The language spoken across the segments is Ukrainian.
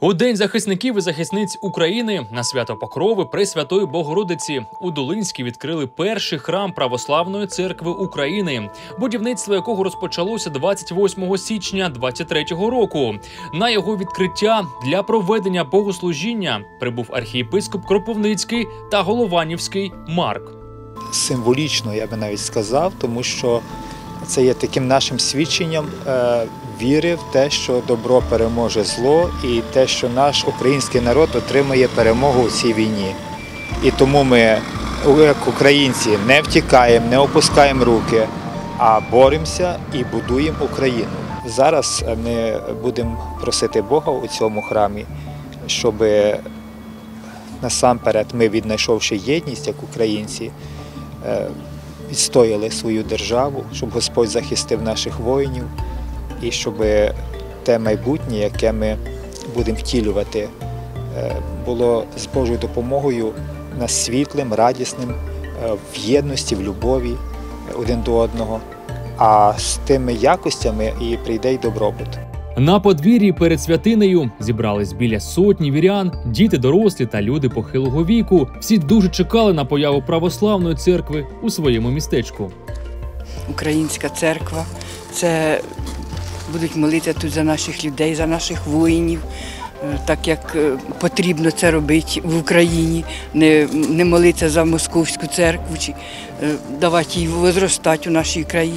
У День захисників і захисниць України на свято Покрови Пресвятої Богородиці у Долинській відкрили перший храм Православної церкви України, будівництво якого розпочалося 28 січня 2023 року. На його відкриття для проведення богослужіння прибув архієпископ Кропивницький та Голованівський Марк. Символічно, я би навіть сказав, тому що це є таким нашим свідченням віри в те, що добро переможе зло, і те, що наш український народ отримає перемогу у цій війні. І тому ми, як українці, не втікаємо, не опускаємо руки, а боремося і будуємо Україну. Зараз ми будемо просити Бога у цьому храмі, щоб насамперед ми, віднайшовши єдність як українці, відстояли свою державу, щоб Господь захистив наших воїнів і щоб те майбутнє, яке ми будемо втілювати, було з Божою допомогою нас світлим, радісним, в єдності, в любові один до одного, а з тими якостями і прийде й добробут. На подвір'ї перед святинею зібрались біля сотні вірян, діти, дорослі та люди похилого віку. Всі дуже чекали на появу православної церкви у своєму містечку. Українська церква – це будуть молитися тут за наших людей, за наших воїнів, так як потрібно це робити в Україні, не молитися за московську церкву, чи давати їй возростати у нашій країні.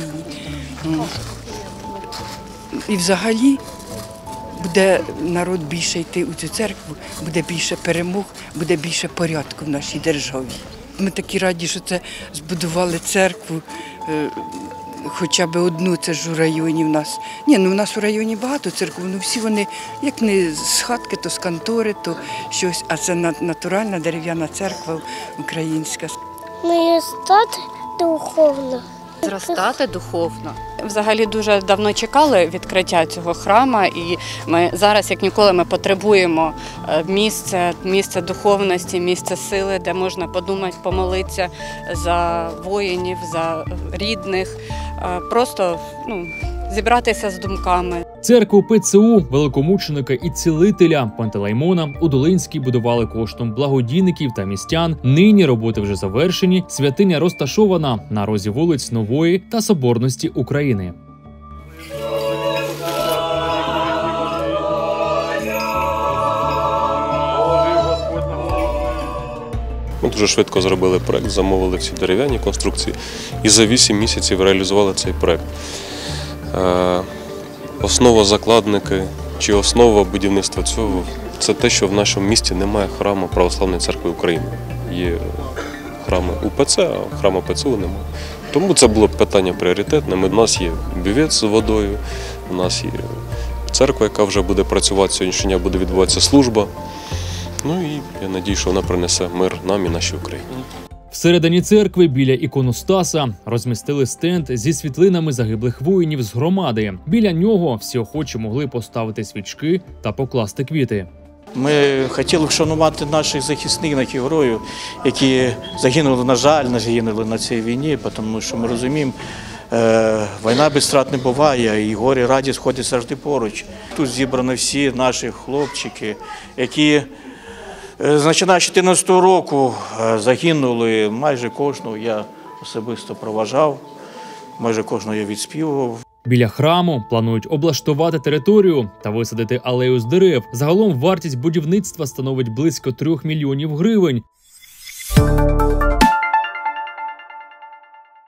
І взагалі буде народ більше йти у цю церкву, буде більше перемог, буде більше порядку в нашій державі. Ми такі раді, що це збудували церкву, хоча б одну, це ж у районі в нас. У нас у районі багато церкв, всі вони, як не з хатки, то з контори, то щось, а це натуральна дерев'яна церква українська. Ми стати духовно. Зростати духовно. Взагалі дуже давно чекали відкриття цього храму, і ми зараз, як ніколи, ми потребуємо місце духовності, місце сили, де можна подумати, помолитися за воїнів, за рідних, просто зібратися з думками. Церкву ПЦУ великомученика і цілителя Пантелеймона у Долинській будували коштом благодійників та містян. Нині роботи вже завершені. Святиня розташована на розі вулиць Нової та Соборності України. Ми дуже швидко зробили проєкт, замовили всі дерев'яні конструкції і за 8 місяців реалізували цей проєкт. Основа закладники чи основа будівництва цього – це те, що в нашому місті немає храму Православної церкви України. Є храми УПЦ, а храму ПЦУ немає. Тому це було питання пріоритетне. У нас є бювет з водою, у нас є церква, яка вже буде працювати, сьогоднішнього дня буде відбуватися служба. І я сподіваюся, що вона принесе мир нам і нашій Україні. Всередині церкви біля іконостаса розмістили стенд зі світлинами загиблих воїнів з громади. Біля нього всі охочі могли поставити свічки та покласти квіти. Ми хотіли вшанувати наших захисників, героїв, які загинули, на жаль, на цій війні, тому що ми розуміємо, війна без втрат не буває, і горе, і радість ходять завжди поруч. Тут зібрані всі наші хлопчики, які починаючи з 2014 року загинули, майже кожного я особисто проважав, майже кожного я відспівував. Біля храму планують облаштувати територію та висадити алею з дерев. Загалом вартість будівництва становить близько 3 мільйонів гривень.